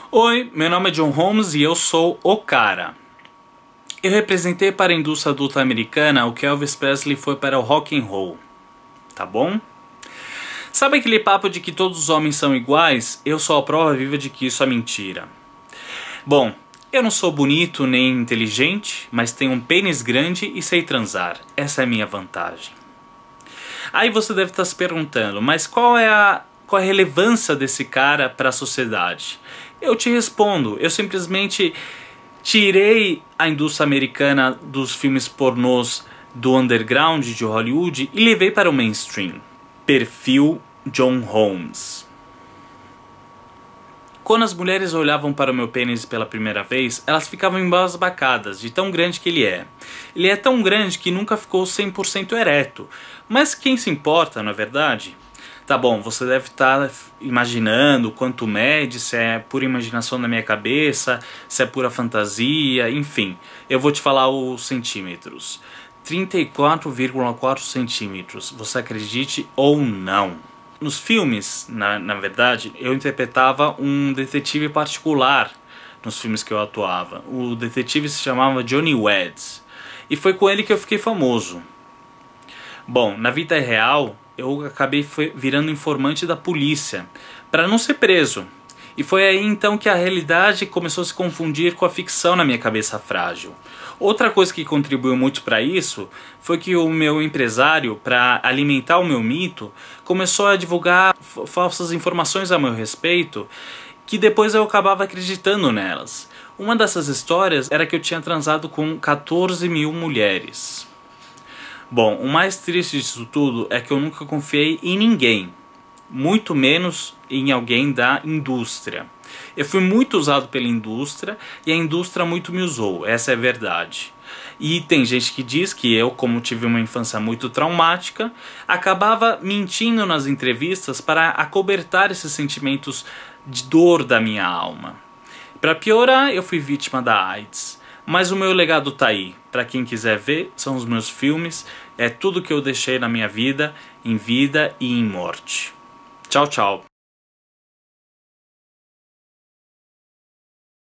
Oi, meu nome é John Holmes e eu sou o cara. Eu representei para a indústria adulta americana o que Elvis Presley foi para o rock and roll, tá bom? Sabe aquele papo de que todos os homens são iguais? Eu sou a prova viva de que isso é mentira. Bom, eu não sou bonito nem inteligente, mas tenho um pênis grande e sei transar. Essa é a minha vantagem. Aí você deve estar se perguntando, mas qual é a relevância desse cara para a sociedade? Eu te respondo, eu simplesmente tirei a indústria americana dos filmes pornôs do underground de Hollywood e levei para o mainstream. Perfil John Holmes. Quando as mulheres olhavam para o meu pênis pela primeira vez, elas ficavam embasbacadas de tão grande que ele é. Ele é tão grande que nunca ficou 100% ereto. Mas quem se importa, não é verdade? Tá bom, você deve estar imaginando quanto mede, se é pura imaginação da minha cabeça, se é pura fantasia, enfim. Eu vou te falar os centímetros. 34,4 centímetros, você acredite ou não. Nos filmes, na verdade, eu interpretava um detetive particular nos filmes que eu atuava. O detetive se chamava Johnny Wads. E foi com ele que eu fiquei famoso. Bom, na vida real, eu acabei virando informante da polícia, para não ser preso. E foi aí então que a realidade começou a se confundir com a ficção na minha cabeça frágil. Outra coisa que contribuiu muito para isso foi que o meu empresário, para alimentar o meu mito, começou a divulgar falsas informações a meu respeito, que depois eu acabava acreditando nelas. Uma dessas histórias era que eu tinha transado com 14 mil mulheres. Bom, o mais triste disso tudo é que eu nunca confiei em ninguém, muito menos em alguém da indústria. Eu fui muito usado pela indústria e a indústria muito me usou, essa é a verdade. E tem gente que diz que eu, como tive uma infância muito traumática, acabava mentindo nas entrevistas para acobertar esses sentimentos de dor da minha alma. Para piorar, eu fui vítima da AIDS. Mas o meu legado tá aí. Para quem quiser ver, são os meus filmes. É tudo que eu deixei na minha vida, em vida e em morte. Tchau, tchau.